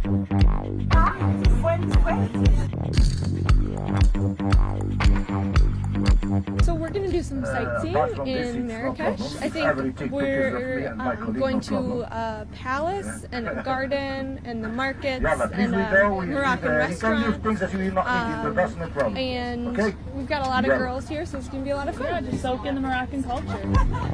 So we're going to do some sightseeing in Marrakesh. I think we're going to a palace and a garden and the markets and a Moroccan restaurant. And we've got a lot of girls here, so it's going to be a lot of fun. Yeah, just soak in the Moroccan culture.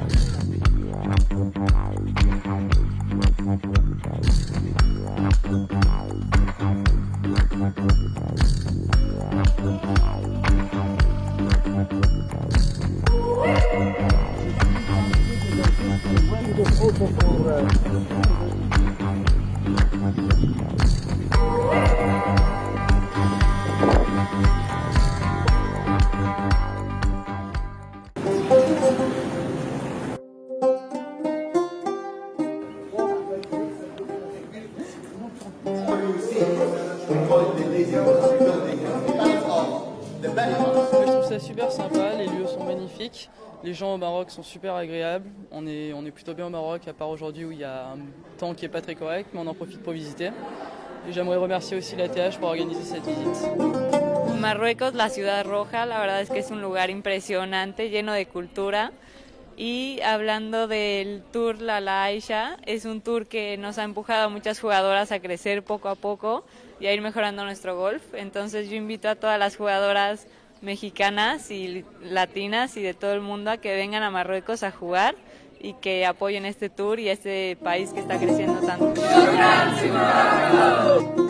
Je trouve ça super sympa, les lieux sont magnifiques, les gens au Maroc sont super agréables, on est plutôt bien au Maroc, à part aujourd'hui où il y a un temps qui n'est pas très correct, mais on en profite pour visiter. Et j'aimerais remercier aussi la TH pour organiser cette visite. Marruecos, la Ciudad Roja, la verdad es que es un lugar impresionante, lleno de cultura. Y hablando del tour La Aisha, es un tour que nos ha empujado a muchas jugadoras a crecer poco a poco y a ir mejorando nuestro golf. Entonces yo invito a todas las jugadoras mexicanas y latinas y de todo el mundo a que vengan a Marruecos a jugar y que apoyen este tour y este país que está creciendo tanto.